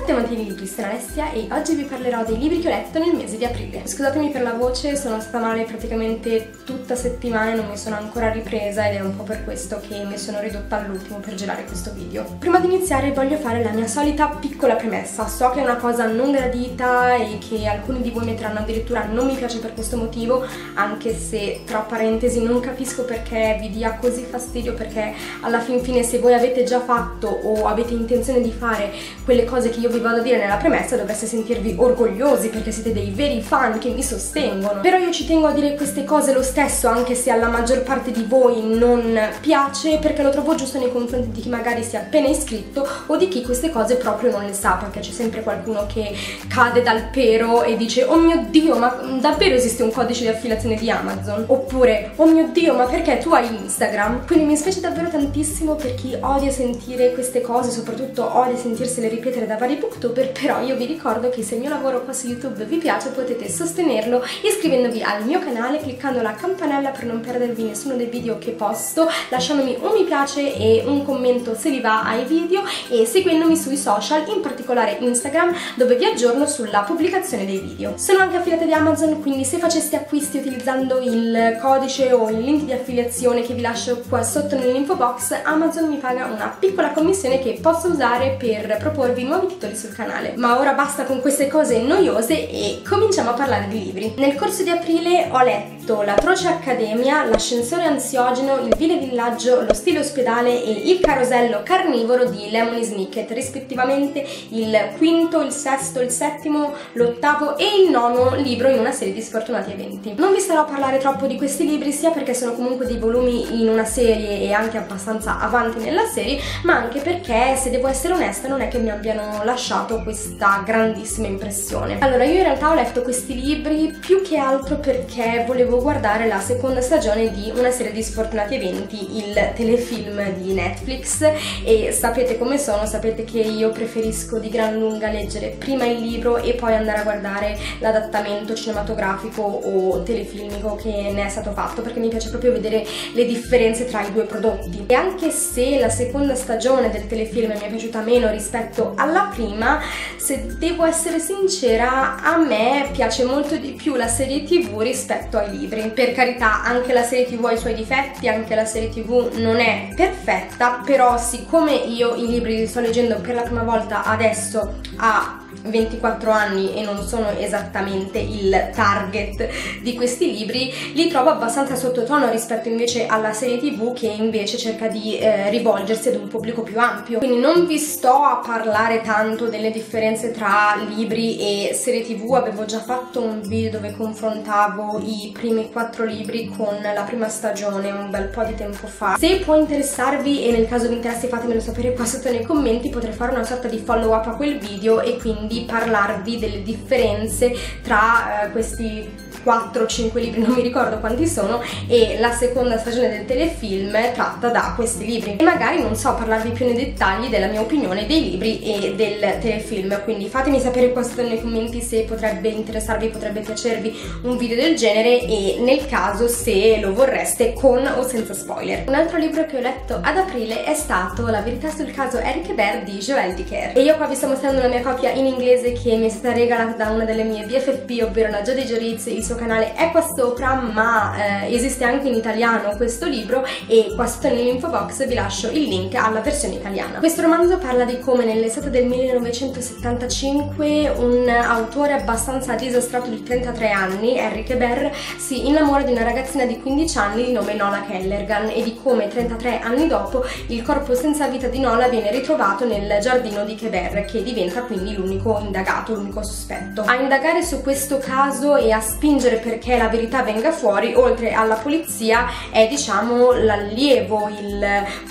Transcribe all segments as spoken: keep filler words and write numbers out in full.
tutti amanti dei libri, sono Alessia e oggi vi parlerò dei libri che ho letto nel mese di aprile. Scusatemi per la voce, sono stata male praticamente tutta settimana e non mi sono ancora ripresa ed è un po' per questo che mi sono ridotta all'ultimo per girare questo video. Prima di iniziare voglio fare la mia solita piccola premessa. So che è una cosa non gradita e che alcuni di voi metteranno addirittura non mi piace per questo motivo, anche se tra parentesi non capisco perché vi dia così fastidio, perché alla fin fine se voi avete già fatto o avete intenzione di fare quelle cose che io vi vado a dire nella premessa dovreste sentirvi orgogliosi perché siete dei veri fan che mi sostengono. Però io ci tengo a dire queste cose lo stesso, anche se alla maggior parte di voi non piace, perché lo trovo giusto nei confronti di chi magari si è appena iscritto o di chi queste cose proprio non le sa, perché c'è sempre qualcuno che cade dal pero e dice oh mio Dio, ma davvero esiste un codice di affiliazione di Amazon? Oppure oh mio Dio, ma perché tu hai Instagram? Quindi mi spiace davvero tantissimo per chi odia sentire queste cose, soprattutto odia sentirsele ripetere da vari booktuber, però io vi ricordo che se il mio lavoro qua su YouTube vi piace potete sostenerlo iscrivendovi al mio canale, cliccando la campanella per non perdervi nessuno dei video che posto, lasciandomi un mi piace e un commento se vi va ai video e seguendomi sui social, in particolare Instagram, dove vi aggiorno sulla pubblicazione dei video. Sono anche affiliata di Amazon, quindi se faceste acquisti utilizzando il codice o il link di affiliazione che vi lascio qua sotto nell'info box, Amazon mi paga una piccola commissione che posso usare per proporvi nuovi titoli sul canale. Ma ora basta con queste cose noiose e cominciamo a parlare di libri. Nel corso di aprile ho letto L'Atroce Accademia, L'Ascensore Ansiogeno, Il Vile Villaggio, Lo Stile Ospedale e Il Carosello Carnivoro di Lemony Snicket, rispettivamente il quinto, il sesto, il settimo, l'ottavo e il nono libro in una serie di sfortunati eventi. Non vi starò a parlare troppo di questi libri, sia perché sono comunque dei volumi in una serie e anche abbastanza avanti nella serie, ma anche perché, se devo essere onesta, non è che mi abbiano lasciato questa grandissima impressione. Allora, io in realtà ho letto questi libri più che altro perché volevo guardare la seconda stagione di Una serie di sfortunati eventi, il telefilm di Netflix, e sapete come sono, sapete che io preferisco di gran lunga leggere prima il libro e poi andare a guardare l'adattamento cinematografico o telefilmico che ne è stato fatto, perché mi piace proprio vedere le differenze tra i due prodotti. E anche se la seconda stagione del telefilm mi è piaciuta meno rispetto alla prima, se devo essere sincera, a me piace molto di più la serie tv rispetto ai libri. Per carità, anche la serie tv ha i suoi difetti, anche la serie tv non è perfetta, però siccome io i libri li sto leggendo per la prima volta adesso a ventiquattro anni e non sono esattamente il target di questi libri, li trovo abbastanza sottotono rispetto invece alla serie tv, che invece cerca di eh, rivolgersi ad un pubblico più ampio. Quindi non vi sto a parlare tanto delle differenze tra libri e serie tv, avevo già fatto un video dove confrontavo i primi quattro libri con la prima stagione un bel po' di tempo fa. Se può interessarvi e nel caso vi interessi fatemelo sapere qua sotto nei commenti, potrei fare una sorta di follow up a quel video e quindi di parlarvi delle differenze tra eh, questi quattro o cinque libri, non mi ricordo quanti sono, e la seconda stagione del telefilm tratta da questi libri. E magari, non so, parlarvi più nei dettagli della mia opinione dei libri e del telefilm, quindi fatemi sapere qua sotto nei commenti se potrebbe interessarvi, potrebbe piacervi un video del genere e nel caso se lo vorreste con o senza spoiler. Un altro libro che ho letto ad aprile è stato La verità sul caso Eric Ebert di Joël Dicker, e io qua vi sto mostrando la mia copia in inglese che mi è stata regalata da una delle mie B F F P, ovvero la Jody Joriz. Il suo canale è qua sopra, ma eh, esiste anche in italiano questo libro e qua sotto nell'info box vi lascio il link alla versione italiana. Questo romanzo parla di come nell'estate del millenovecentosettantacinque un autore abbastanza disastrato di trentatré anni, Eric Ebert, si innamora di una ragazzina di quindici anni di nome Nola Kellergan e di come trentatré anni dopo il corpo senza vita di Nola viene ritrovato nel giardino di Ebert, che diventa quindi l'unico indagato, l'unico sospetto. A indagare su questo caso e a spingere perché la verità venga fuori, oltre alla polizia, è diciamo l'allievo, il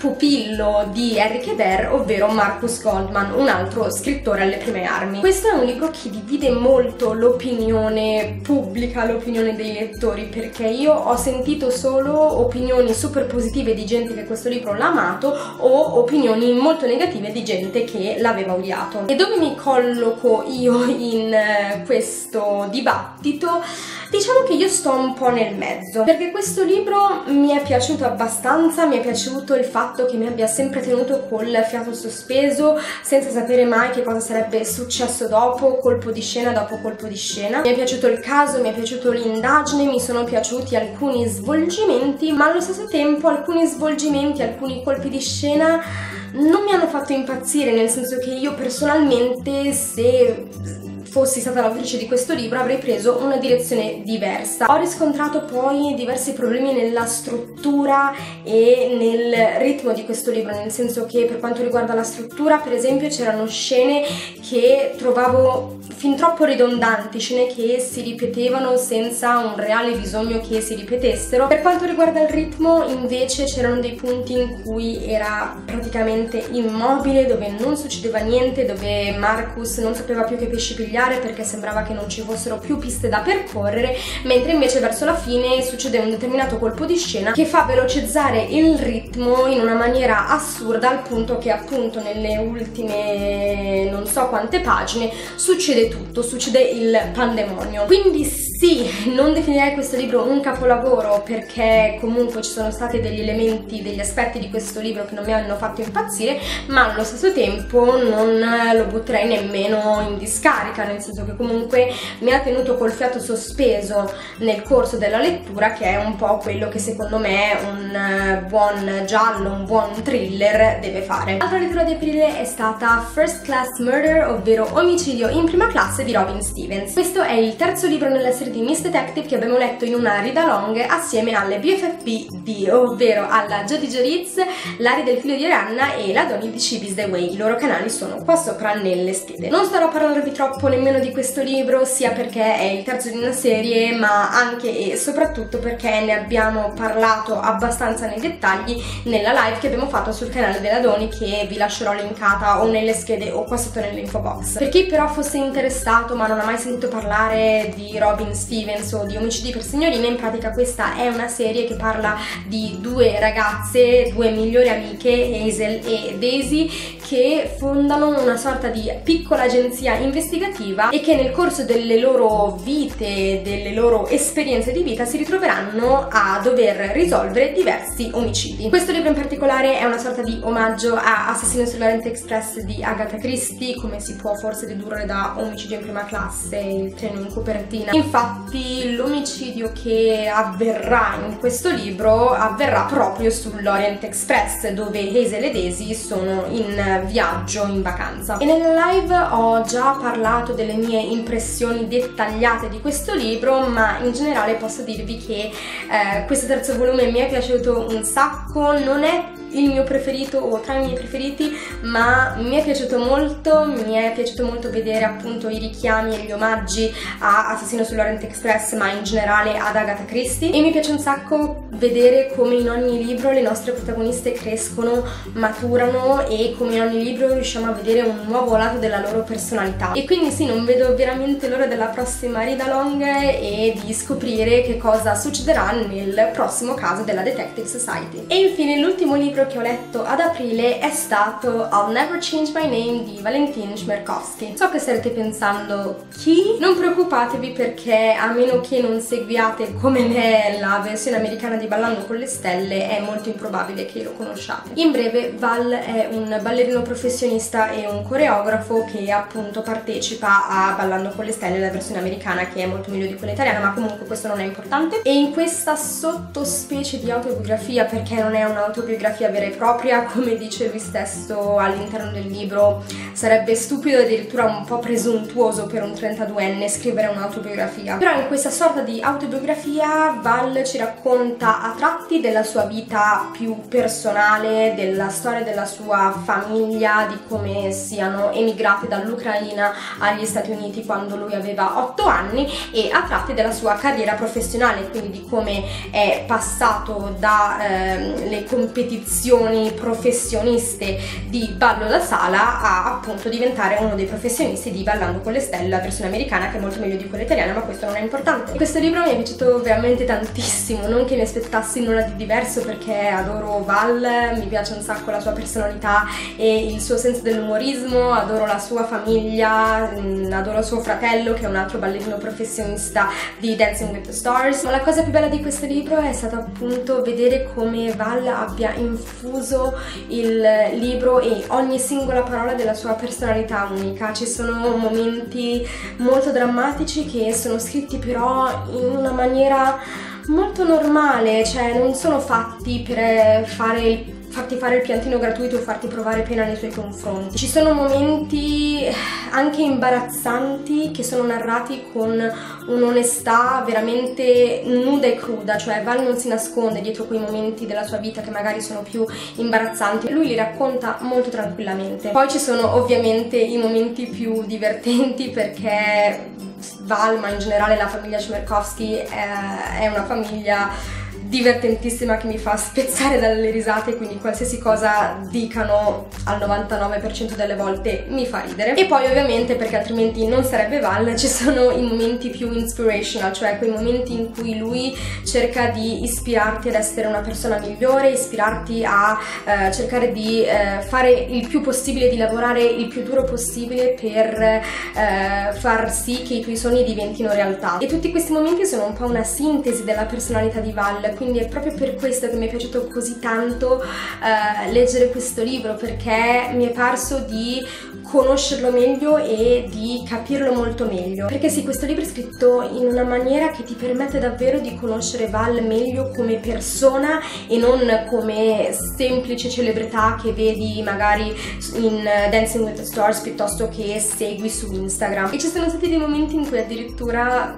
pupillo di Eric Ebert, ovvero Marcus Goldman, un altro scrittore alle prime armi. Questo è un libro che divide molto l'opinione pubblica, l'opinione dei lettori, perché io ho sentito solo opinioni super positive di gente che questo libro l'ha amato o opinioni molto negative di gente che l'aveva odiato. E dove mi colloco io in questo dibattito? Diciamo che io sto un po' nel mezzo, perché questo libro mi è piaciuto abbastanza, mi è piaciuto il fatto che mi abbia sempre tenuto col fiato sospeso, senza sapere mai che cosa sarebbe successo dopo, colpo di scena dopo colpo di scena. Mi è piaciuto il caso, mi è piaciuto l'indagine, mi sono piaciuti alcuni svolgimenti, ma allo stesso tempo alcuni svolgimenti, alcuni colpi di scena non mi hanno fatto impazzire, nel senso che io personalmente, se fossi stata l'autrice di questo libro, avrei preso una direzione diversa. Ho riscontrato poi diversi problemi nella struttura e nel ritmo di questo libro, nel senso che per quanto riguarda la struttura, per esempio, c'erano scene che trovavo fin troppo ridondanti, scene che si ripetevano senza un reale bisogno che si ripetessero. Per quanto riguarda il ritmo, invece, c'erano dei punti in cui era praticamente immobile, dove non succedeva niente, dove Marcus non sapeva più che pesci pigliare perché sembrava che non ci fossero più piste da percorrere, mentre invece verso la fine succede un determinato colpo di scena che fa velocizzare il ritmo in una maniera assurda, al punto che appunto nelle ultime non so quante pagine succede tutto, succede il pandemonio. Quindi sì, non definirei questo libro un capolavoro, perché comunque ci sono stati degli elementi, degli aspetti di questo libro che non mi hanno fatto impazzire, ma allo stesso tempo non lo butterei nemmeno in discarica, nel senso che comunque mi ha tenuto col fiato sospeso nel corso della lettura, che è un po' quello che secondo me un buon giallo, un buon thriller deve fare. L'altra lettura di aprile è stata First Class Murder, ovvero Omicidio in prima classe di Robin Stevens. Questo è il terzo libro nella serie di Miss Detective che abbiamo letto in una read along assieme alle B F F B, ovvero alla Jodi Joritz, Lari del figlio di Arianna e la Donny di She Biz The Way. I loro canali sono qua sopra nelle schede. Non starò a parlarvi troppo nemmeno di questo libro, sia perché è il terzo di una serie, ma anche e soprattutto perché ne abbiamo parlato abbastanza nei dettagli nella live che abbiamo fatto sul canale della Doni, che vi lascerò linkata o nelle schede o qua sotto nell'info box. Per chi però fosse interessato ma non ha mai sentito parlare di Robin Stevens o di Omicidi per signorine, in pratica questa è una serie che parla di due ragazze, due migliori amiche, Hazel e Daisy, che fondano una sorta di piccola agenzia investigativa e che nel corso delle loro vite, delle loro esperienze di vita, si ritroveranno a dover risolvere diversi omicidi. Questo libro in particolare è una sorta di omaggio a Assassino sull'Orient Express di Agatha Christie, come si può forse dedurre da Omicidio in prima classe, Il treno in copertina. Infatti l'omicidio che avverrà in questo libro avverrà proprio sull'Orient Express, dove Hazel e Daisy sono in viaggio, in vacanza. E nella live ho già parlato delle mie impressioni dettagliate di questo libro, ma in generale posso dirvi che eh, questo terzo volume mi è piaciuto un sacco. Non è il mio preferito o tra i miei preferiti, ma mi è piaciuto molto, mi è piaciuto molto vedere appunto i richiami e gli omaggi a Assassino sull'Orient Express, ma in generale ad Agatha Christie, e mi piace un sacco vedere come in ogni libro le nostre protagoniste crescono, maturano, e come in ogni libro riusciamo a vedere un nuovo lato della loro personalità. E quindi sì, non vedo veramente l'ora della prossima read along e di scoprire che cosa succederà nel prossimo caso della Detective Society. E infine l'ultimo libro che ho letto ad aprile è stato I'll Never Change My Name di Valentin Chmerkovskiy. So che starete pensando chi? Non preoccupatevi, perché a meno che non seguiate come me la versione americana di Ballando con le Stelle, è molto improbabile che lo conosciate. In breve, Val è un ballerino professionista e un coreografo che appunto partecipa a Ballando con le Stelle, la versione americana, che è molto meglio di quella italiana, ma comunque questo non è importante. E in questa sottospecie di autobiografia, perché non è un'autobiografia vera e propria, come dice lui stesso all'interno del libro, sarebbe stupido e addirittura un po' presuntuoso per un trentaduenne scrivere un'autobiografia. Però in questa sorta di autobiografia Val ci racconta a tratti della sua vita più personale, della storia della sua famiglia, di come siano emigrati dall'Ucraina agli Stati Uniti quando lui aveva otto anni, e a tratti della sua carriera professionale, quindi di come è passato dalle ehm, competizioni ambizioni professioniste di ballo da sala a appunto diventare uno dei professionisti di Ballando con le Stelle, la versione americana che è molto meglio di quella italiana, ma questo non è importante. Questo libro mi è piaciuto veramente tantissimo, non che mi aspettassi nulla di diverso perché adoro Val, mi piace un sacco la sua personalità e il suo senso dell'umorismo, adoro la sua famiglia, adoro suo fratello che è un altro ballerino professionista di Dancing with the Stars. Ma la cosa più bella di questo libro è stata appunto vedere come Val abbia infuso il libro e ogni singola parola della sua personalità unica. Ci sono momenti molto drammatici che sono scritti però in una maniera molto normale, cioè non sono fatti per fare il farti fare il piantino gratuito o farti provare pena nei suoi confronti. Ci sono momenti anche imbarazzanti che sono narrati con un'onestà veramente nuda e cruda, cioè Val non si nasconde dietro quei momenti della sua vita che magari sono più imbarazzanti, lui li racconta molto tranquillamente. Poi ci sono ovviamente i momenti più divertenti perché Val, ma in generale la famiglia Chmerkovskiy è, è una famiglia divertentissima che mi fa spezzare dalle risate, quindi qualsiasi cosa dicano al novantanove per cento delle volte mi fa ridere. E poi ovviamente, perché altrimenti non sarebbe Val, ci sono i momenti più inspirational, cioè quei momenti in cui lui cerca di ispirarti ad essere una persona migliore, ispirarti a eh, cercare di eh, fare il più possibile, di lavorare il più duro possibile per eh, far sì che i tuoi sogni diventino realtà. E tutti questi momenti sono un po' una sintesi della personalità di Val, quindi è proprio per questo che mi è piaciuto così tanto uh, leggere questo libro, perché mi è parso di conoscerlo meglio e di capirlo molto meglio. Perché sì, questo libro è scritto in una maniera che ti permette davvero di conoscere Val meglio come persona e non come semplice celebrità che vedi magari in Dancing with the Stars piuttosto che segui su Instagram. E ci sono stati dei momenti in cui addirittura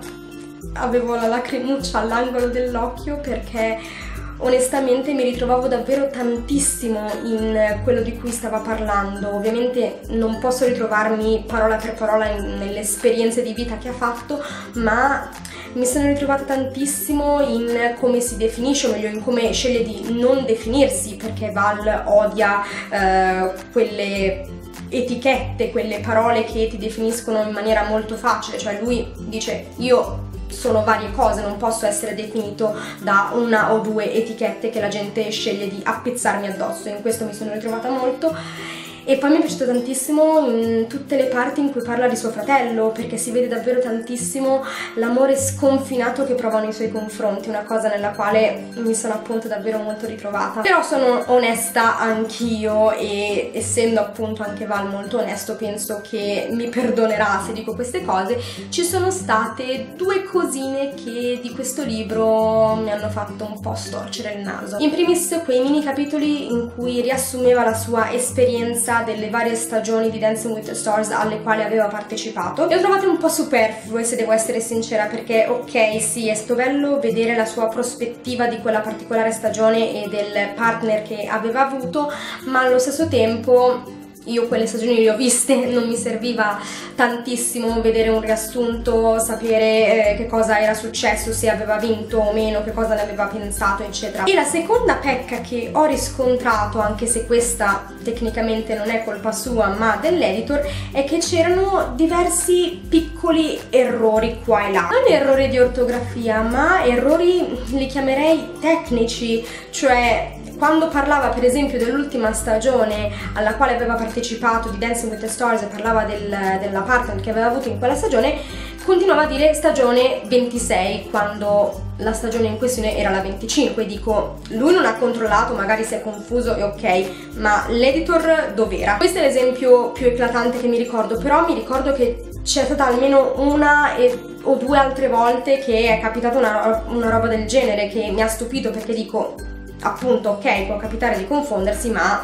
avevo la lacrimuccia all'angolo dell'occhio perché onestamente mi ritrovavo davvero tantissimo in quello di cui stava parlando. Ovviamente non posso ritrovarmi parola per parola in, nelle esperienze di vita che ha fatto, ma mi sono ritrovata tantissimo in come si definisce, o meglio in come sceglie di non definirsi, perché Val odia eh, quelle etichette, quelle parole che ti definiscono in maniera molto facile, cioè lui dice io sono varie cose, non posso essere definito da una o due etichette che la gente sceglie di appezzarmi addosso. In questo mi sono ritrovata molto. E poi mi è piaciuto tantissimo in tutte le parti in cui parla di suo fratello, perché si vede davvero tantissimo l'amore sconfinato che prova nei suoi confronti, una cosa nella quale mi sono appunto davvero molto ritrovata. Però sono onesta anch'io e essendo appunto anche Val molto onesto penso che mi perdonerà se dico queste cose. Ci sono state due cosine che di questo libro mi hanno fatto un po' storcere il naso. In primis quei mini capitoli in cui riassumeva la sua esperienza delle varie stagioni di Dancing with the Stars alle quali aveva partecipato. Le ho trovate un po' superflue, se devo essere sincera, perché ok, sì, è stato bello vedere la sua prospettiva di quella particolare stagione e del partner che aveva avuto, ma allo stesso tempo io quelle stagioni le ho viste, non mi serviva tantissimo vedere un riassunto, sapere eh, che cosa era successo, se aveva vinto o meno, che cosa ne aveva pensato, eccetera. E la seconda pecca che ho riscontrato, anche se questa tecnicamente non è colpa sua ma dell'editor, è che c'erano diversi piccoli errori qua e là. Non errori di ortografia, ma errori, li chiamerei tecnici, cioè quando parlava per esempio dell'ultima stagione alla quale aveva partecipato di Dancing with the Stars e parlava del, della partner che aveva avuto in quella stagione, continuava a dire stagione ventisei quando la stagione in questione era la venticinque. Dico, lui non ha controllato, magari si è confuso e ok, ma l'editor dov'era? Questo è l'esempio più eclatante che mi ricordo, però mi ricordo che c'è stata almeno una e, o due altre volte che è capitata una, una roba del genere che mi ha stupito, perché dico appunto ok, può capitare di confondersi, ma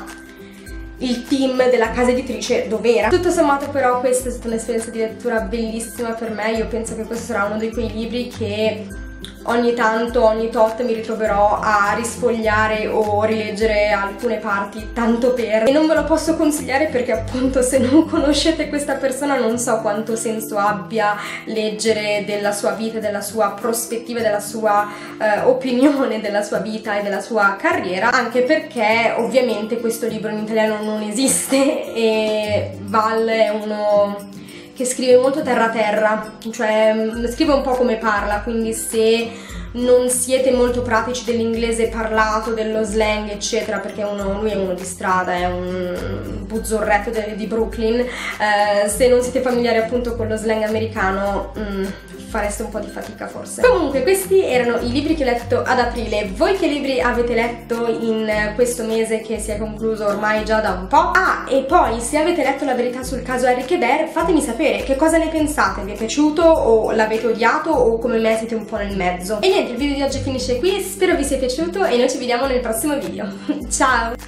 il team della casa editrice dov'era? Tutto sommato però questa è stata un'esperienza di lettura bellissima per me. Io penso che questo sarà uno di quei libri che ogni tanto, ogni tot mi ritroverò a risfogliare o rileggere alcune parti tanto per, e non ve lo posso consigliare perché appunto se non conoscete questa persona non so quanto senso abbia leggere della sua vita, della sua prospettiva, della sua eh, opinione, della sua vita e della sua carriera, anche perché ovviamente questo libro in italiano non esiste e Val è uno che scrive molto terra terra, cioè scrive un po' come parla, quindi se non siete molto pratici dell'inglese parlato, dello slang eccetera, perché uno, lui è uno di strada, è un buzzorretto de, di Brooklyn, eh, se non siete familiari appunto con lo slang americano mm, fareste un po' di fatica forse. Comunque questi erano i libri che ho letto ad aprile. Voi che libri avete letto in questo mese che si è concluso ormai già da un po'? Ah, e poi se avete letto La verità sul caso Eric Hebert fatemi sapere che cosa ne pensate, vi è piaciuto o l'avete odiato o come me siete un po' nel mezzo. E niente, il video di oggi finisce qui, spero vi sia piaciuto e noi ci vediamo nel prossimo video. Ciao!